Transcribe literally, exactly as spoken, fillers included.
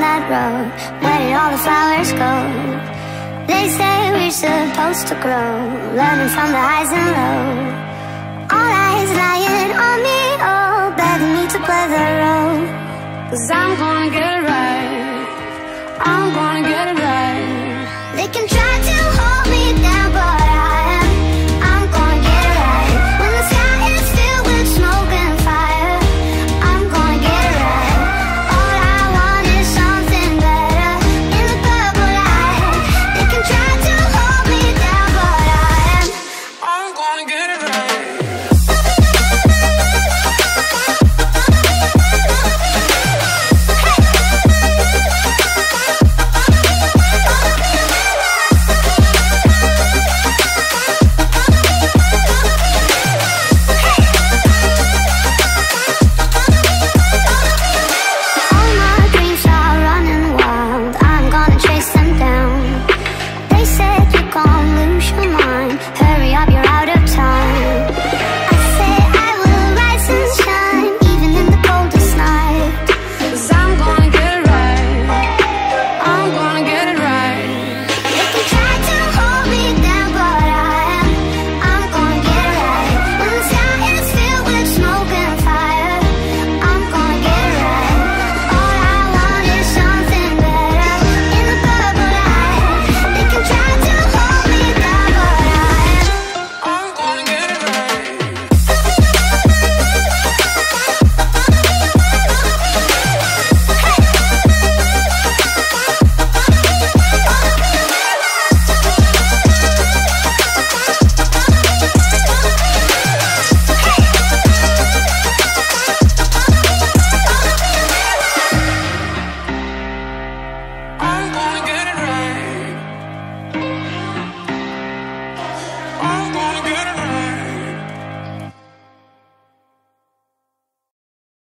that road. Where did all the flowers go? They say we're supposed to grow, learning from the highs and lows. All eyes lying on me, oh, begging me to play the role. 'Cause I'm gonna get it right.